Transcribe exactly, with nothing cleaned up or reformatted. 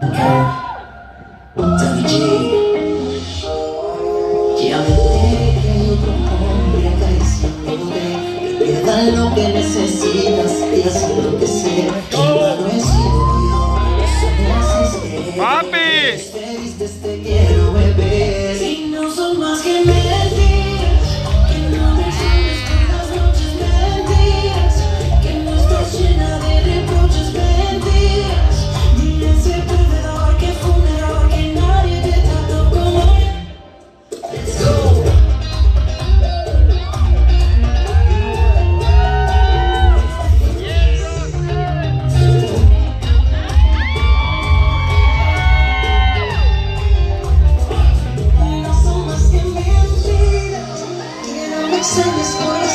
Daddy G, ya me enteré que hay otro hombre acariciándote, que te da lo que necesitas y hace lo que sea. Ya no es yo, eso me haces ver. ¡Papi! Te vistes, te quiero beber. Si no son más que mentiras, que no me tienes por las noches mentiras, que no estás llena de reproches mentiras. Ni ese perdedor que fue un error, que nadie te trató como él. Let's go. No son más que mentiras, que no me enseñes por